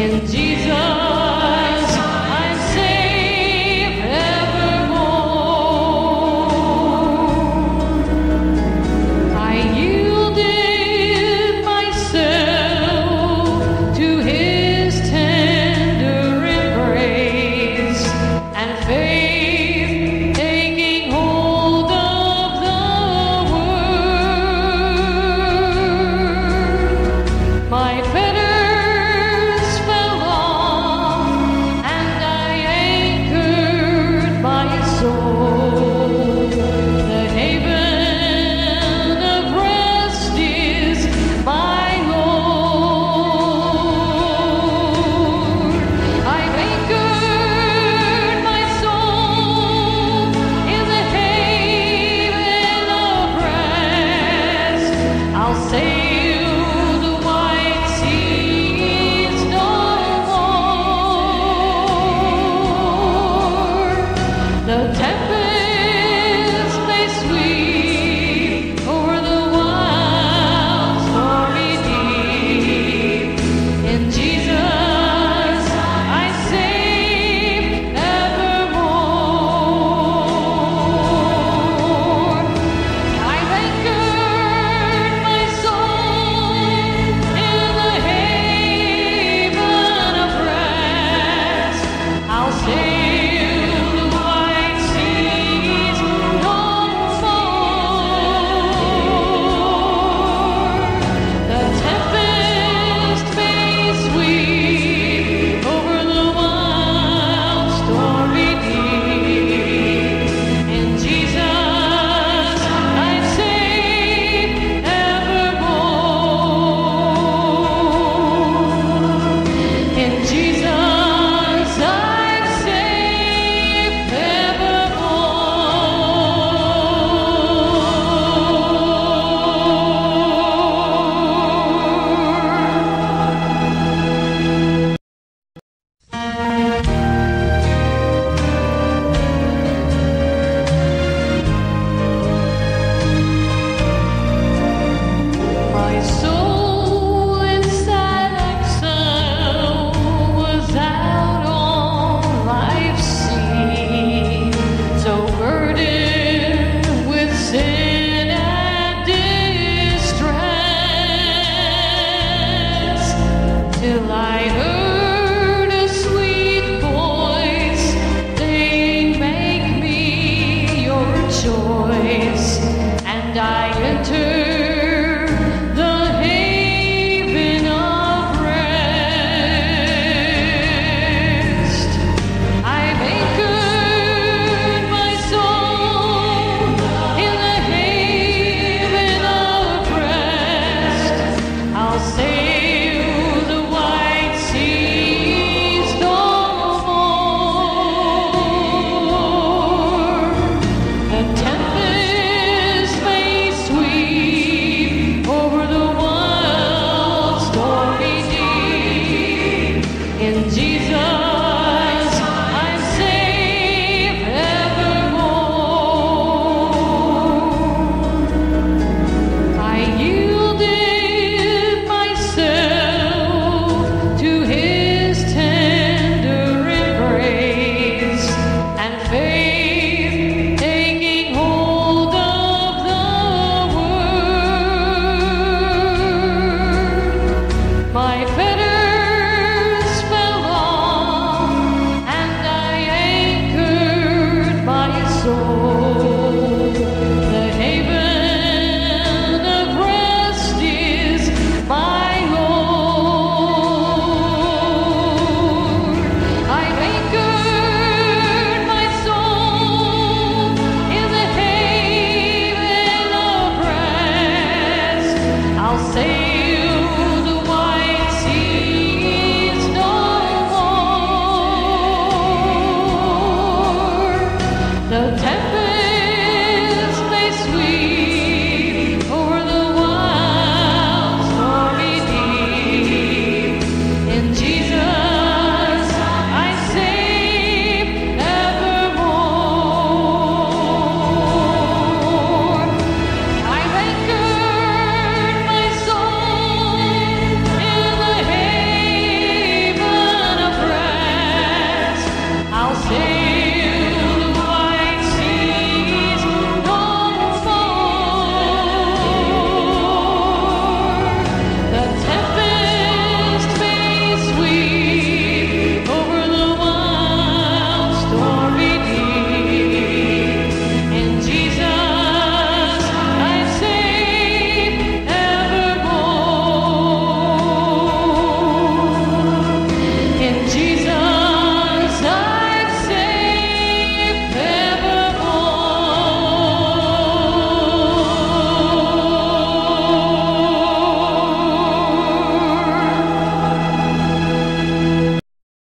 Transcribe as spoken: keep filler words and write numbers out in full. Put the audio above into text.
In Jesus I'm safe evermore. I yielded myself to His tender embrace, and faith taking hold of the Word. My fetters fell off, and I anchored my soul. The haven of rest is my Lord. I've anchored my soul in the haven of rest. I'll sail the wide seas no more. The tempest may sweep over the wild stormy deep. In Jesus I'm safe evermore. I've anchored my soul in the haven of rest. I'll sail the wide seas no more. The tempest may sweep over the wild stormy deep. In Jesus I'm safe evermore. In Jesus I'm safe evermore. My soul in sad exile was out on life's sea, so burdened with sin and distress, till I heard a sweet voice saying, "Make me your choice," and I entered the haven of rest. I've anchored my soul in the haven of rest. I'll sail the wide seas no more. The tempest may sweep over the wild stormy deep. In Jesus